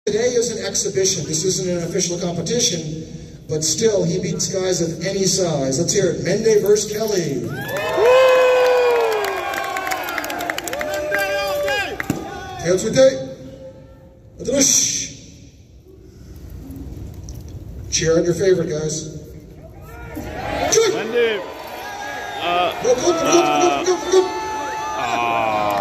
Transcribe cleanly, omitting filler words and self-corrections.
Today is an exhibition. This isn't an official competition, but still, he beats guys of any size. Let's hear it. Mende versus Kelly. Tails with day. Cheer on your favorite, guys. Mende. Go.